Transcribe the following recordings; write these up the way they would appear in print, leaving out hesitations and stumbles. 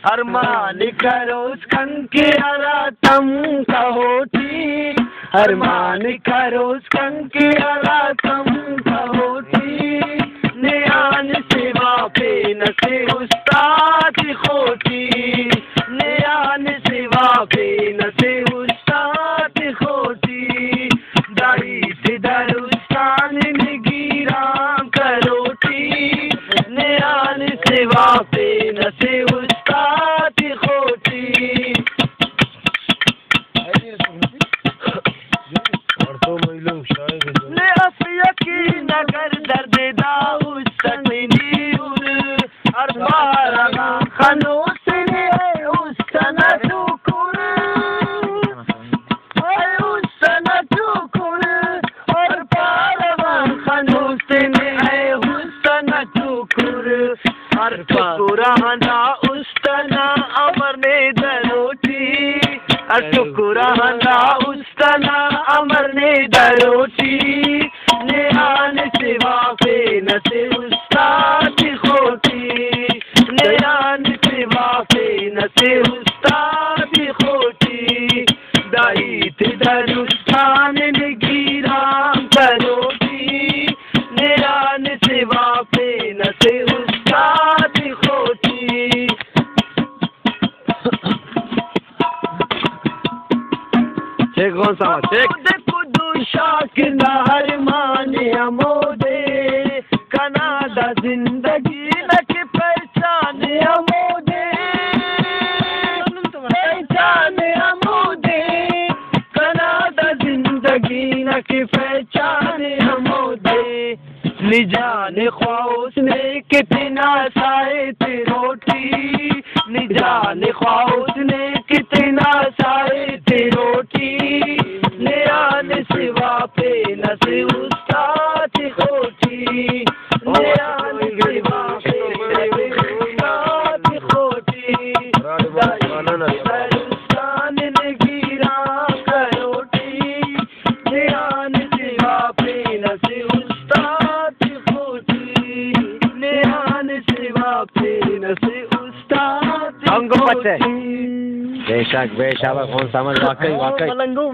अरमान करो कंके अरा तम कहोटी अरमान करो कंके अरा तम कहोटी नियान सेवा पे न से उस्ताद खोटी नियान सेवा पे न से उस्ताद खोटी दाई से दरुस्तान निगीरा करोटी नियान सेवा पे न से उस्ताद खोटी ने अफिया की नगर दर्द दाऊद सनीर हर बारगा खनूस ने उसना टुकुर उसना टुकुर हर बारगा खनूस ने उसना टुकुर हर टुकुराना उसना अमर ने दरोटी हर टुकुराना उसना अमर ने दरोटी नियान सेवा पे न से उस्ताद खोटी नियान सेवा पे न से उस्ताद खोटी दाई थे दरुस्तान निगीरा करोटी नियान सेवा पे न से उस्ताद खोटी चेक कौन सा चेक शाकिर नहर माने अमोदे कनाडा जिंदगी न की पहचान अमोदे पहचान अमोदे कनाडा जिंदगी न की पहचान अमोदे निजान ख्वाउस ने कितना साए थे रोटी निजान ख्वाउस ने कितना साए थे रोटी नियान सेवा पे न से उस्ताद खोटी नियान सेवा पे न से उस्ताद खोटी दरुस्तान निगीरा करोटी नियान सेवा पे न से उस्ताद खोटी नियान सेवा पे न से उस्ताद खोटी बेशक बेशक कौन समझ वाकई वाकई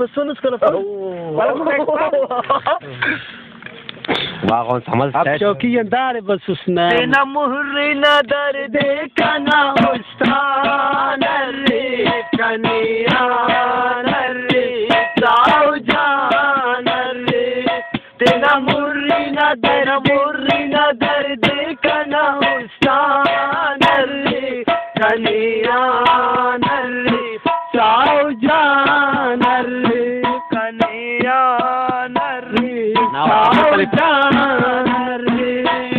वाह कौन समझ अब चौकी अंदार बस उसने न मुहर्री न दर्द कना उस्तान रे कनिया रे साओ जान रे तेरा मुर्री न दर्द कना उस्तान रे कनिया रे साओ जान रे कनिया रे साओ जान रे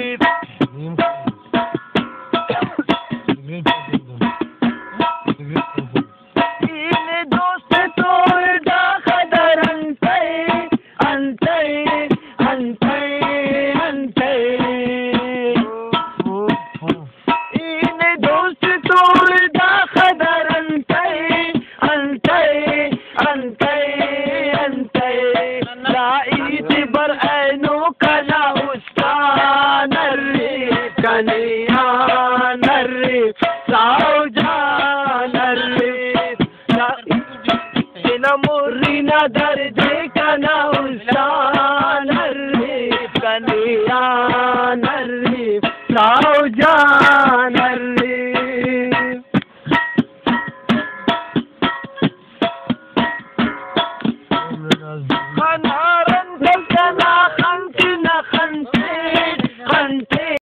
इन दोस्त तोड़ दा खदर अंते अंते अंते अंते इन दोस्त तोड़ दा खदर अंते अंते अंते अंते लाईत बर ऐनो कला उस्तान रे कनिया रे साओ जान रे न मुर्री न दर्द कना उस्तान रे कनिया रे साओ जान रे खाना